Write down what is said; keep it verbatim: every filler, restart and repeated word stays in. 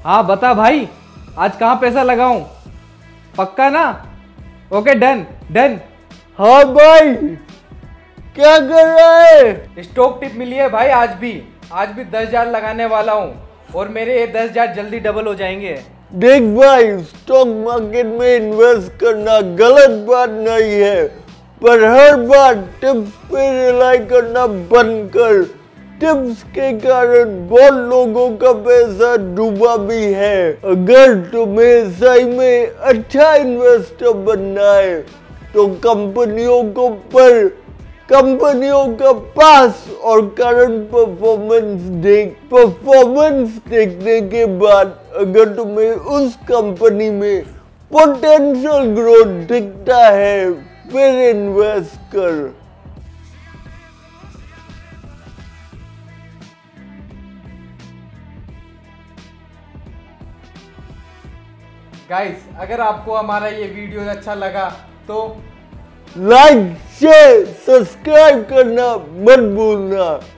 हाँ बता भाई, आज कहाँ पैसा लगाऊं? पक्का ना? Okay done done. हाँ भाई, क्या कर रहा है? स्टॉक टिप मिली है भाई। आज भी आज भी दस हजार लगाने वाला हूँ और मेरे ये दस हजार जल्दी डबल हो जाएंगे। देख भाई, स्टॉक मार्केट में इन्वेस्ट करना गलत बात नहीं है, पर हर बार टिप्स पे रिलाई करना बंद कर। टिप्स के कारण बहुत लोगों का पैसा डूबा भी है। अगर तुम्हें सही में अच्छा इन्वेस्टर बनना है तो कंपनियों को पर कंपनियों का पास और करंट परफॉर्मेंस देख परफॉर्मेंस देखने के बाद अगर तुम्हें उस कंपनी में पोटेंशियल ग्रोथ दिखता है फिर इन्वेस्ट कर। गाइस, अगर आपको हमारा ये वीडियो अच्छा लगा तो लाइक शेयर सब्सक्राइब करना मत भूलना।